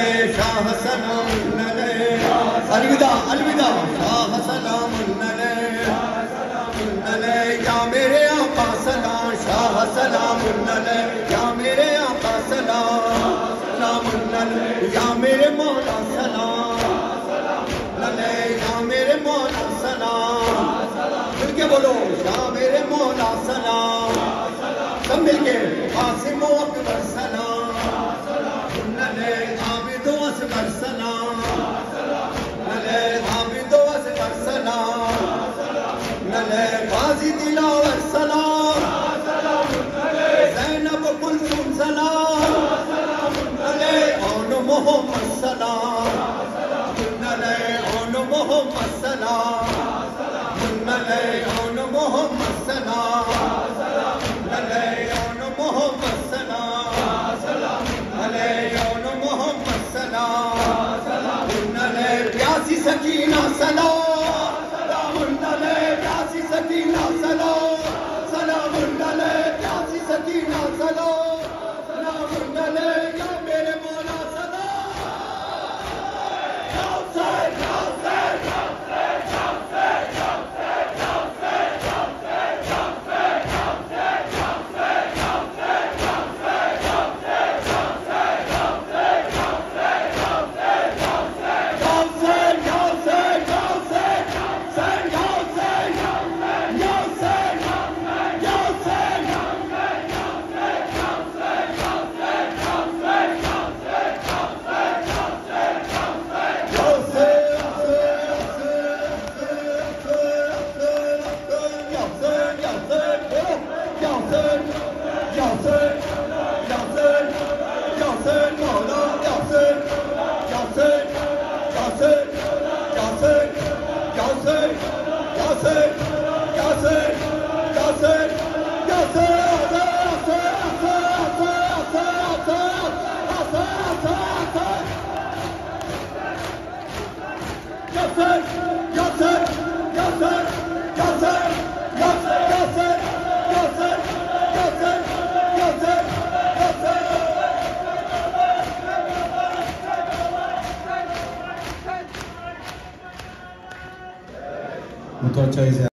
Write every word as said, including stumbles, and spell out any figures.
शाह सलाम अलविदा अलविदा शाह सलाम या मेरे आका सलाम शाह सलाम या मेरे आका सलाम या मेरे मौला सलाम या मेरे मौला सलाम मिलके बोलो या मेरे मौला सलाम सब मिलके कासिम अकबर सलाम आबिदो असगर सलाम आबिदो असगर सलाम गाजी दिलावर सलाम ज़ैनब कुलसुम सलाम ओन मोहम्मद सलाम ओन मोहम्मद सलाम ओन मोहम्मद सलाम ओन मोहम्मद सलाम ओन मोहम्मद सलाम प्यासी सकीना सलाम प्यासी सकीना सलाम सलाम प्यासी सकीना सलाम सलाम या मेरे मौला मुतवज्जो